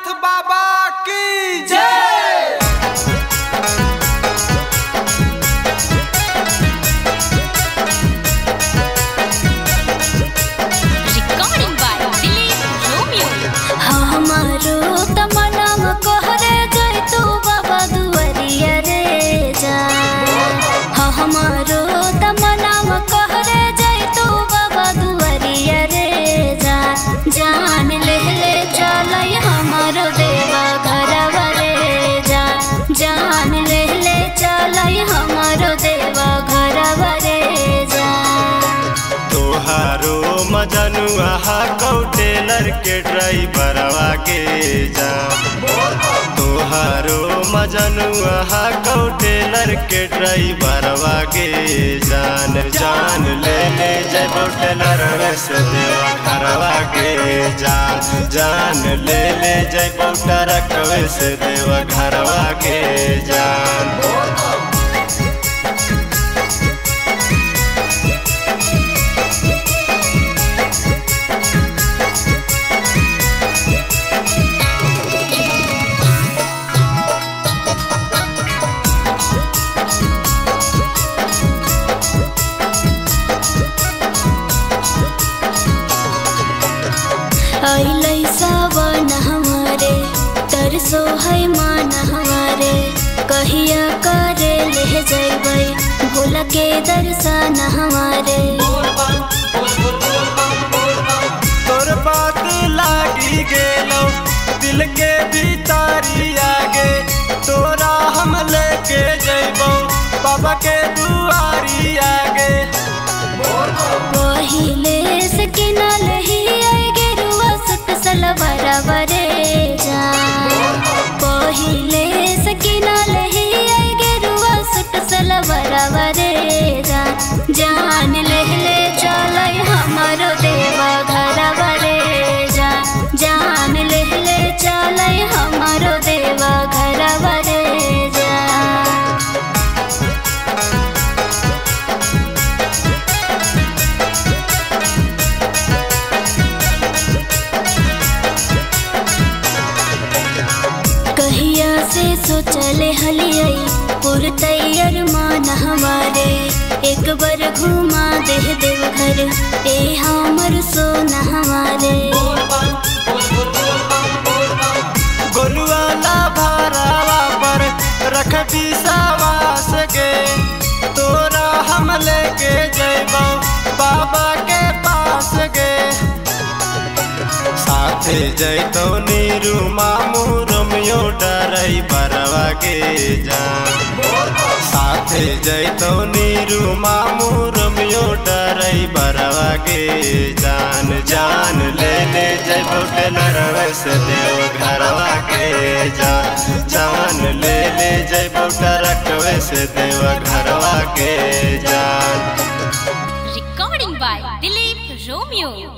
नाथ बाबा की जय। Recording by Dilip Romeo. हमारो तमन्ना कहरे जय तू बाबा दुआरिया रे जा। हमारो तमन्ना कहरे जय तू बाबा दुआरिया रे जा। जान ले चलय हमारो देवा घरवा रे जा। जान ले चलय हमारो देवा घरवा रे जा। तोहारो मजनुआ टेलर के ड्राइवरवा के जा। तोहारो मजनुआ टेलर के ड्राइवरवा के जान। जान ले जब टेलर से देवा घरवा के जान। जान ले जब ट्रक से देवा घरवा के जान। अइलै सावन हमारे तरसो है मान हमारे। कहिया करे ले जैबै भोला के दर्शन हमारे। तोर बात लागी गेलो दिल के भीतरी आगे। तोरा हम लेके जैबो बाबा के दुआरी आगे। पहिले से किनल ही गेरुआ सट सलवारवा रे जा। पहिले से किनल ही गेरुआ सट सलवारवा रे जा। जान ले चलय हमारो देवा घरवा रे जा। जान ले चलय हमारो देवा घरवा रे जा। कहिया से सोचले हलियै पुरतैयर मान हमारे। एक बार घुमा दे देव घर ए हमर सोना हमारे। गोलुआला भरावा पर रख विश्वास गे। तोरा हम लेके जैबो बाबा के पास गे। साथे जैतो नीरू मामू रोमियो ड्राइवरवा के जान। साथे जैतो नीरू मामू रोमियो ड्राइवरवा के जान। जान ले जैबो टेलर से देव घरवा के जान। जान ले जैबो ट्रक से देव घरवा के जान। Recording by Dilip Romeo.